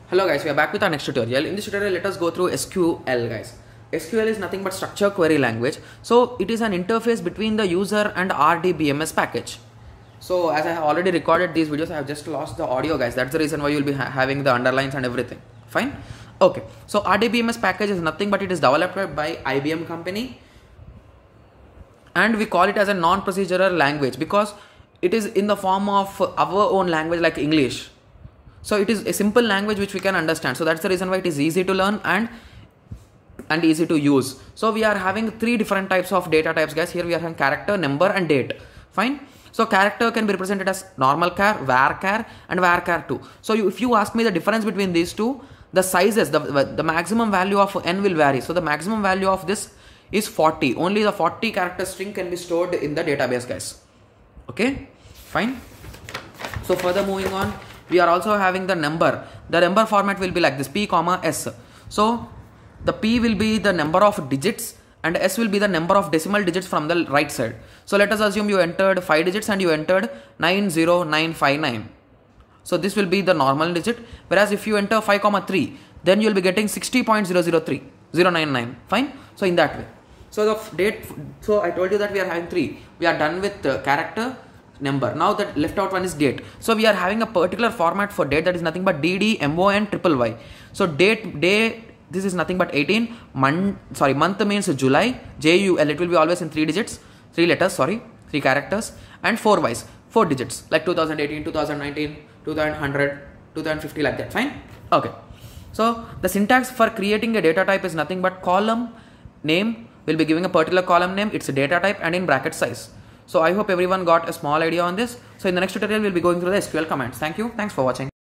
Hello guys, we are back with our next tutorial. In this tutorial, let us go through SQL guys. SQL is nothing but structure query language. So it is an interface between the user and RDBMS package. So as I have already recorded these videos, I have just lost the audio guys. That's the reason why you will be having the underlines and everything. Fine. Okay. So RDBMS package is nothing but it is developed by IBM company. And we call it as a non-procedural language because it is in the form of our own language like English. So it is a simple language which we can understand. So that's the reason why it is easy to learn and easy to use. So we are having three different types of data types guys. Here we are having character, number and date. Fine. So character can be represented as normal char, var and var 2. So if you ask me the difference between these two, the sizes, the maximum value of n will vary. So the maximum value of this is 40. Only the 40 character string can be stored in the database guys. Okay. Fine. So further moving on, we are also having the number. The number format will be like this, p comma s. So the p will be the number of digits and s will be the number of decimal digits from the right side. So let us assume you entered 5 digits and you entered 90959. So this will be the normal digit. Whereas if you enter 5 comma 3, then you will be getting 60.003099. Fine. So in that way. So the date. So I told you that we are having 3. We are done with character, number. Now that left out one is date. So we are having a particular format for date that is nothing but DD, MON, triple Y. So date, day, this is nothing but 18. Month means July, JUL. It will be always in 3 digits, 3 letters, 3 characters, and 4 Ys, 4 digits like 2018, 2019, 2100, 2050 like that. Fine. Okay. So the syntax for creating a data type is nothing but column name. Will be giving a particular column name. It's a data type and in bracket size. So I hope everyone got a small idea on this. So in the next tutorial, we'll be going through the SQL commands. Thank you. Thanks for watching.